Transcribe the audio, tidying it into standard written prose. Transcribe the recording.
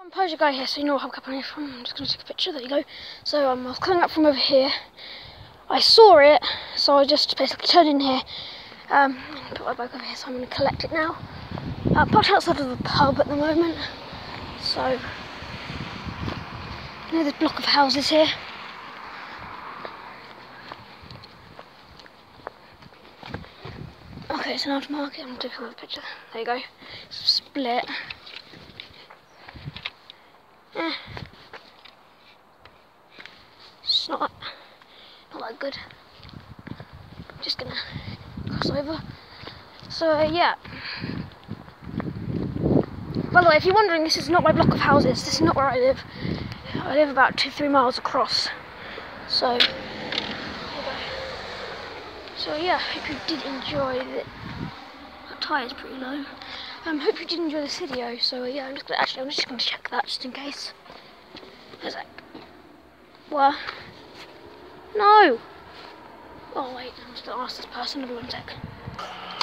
I'm Peugeot guy here, so you know what hubcap I'm from. I'm just going to take a picture. There you go. So I was coming up from over here. I saw it, so I just basically turned in here and put my bike over here. So I'm going to collect it now. I'm parked outside of the pub at the moment. So you know this block of houses here. Okay, it's an aftermarket. I'm going to take another picture. There you go. Split. It's not that good. I'm just gonna cross over. So yeah. By the way, if you're wondering, this is not my block of houses. This is not where I live. I live about 2-3 miles across. So yeah, hope you did enjoy it. That tyre's pretty low. Hope you did enjoy this video. So yeah, I'm just gonna check that just in case. There's that. What? No! Oh wait, I'm just gonna ask this person, another one sec.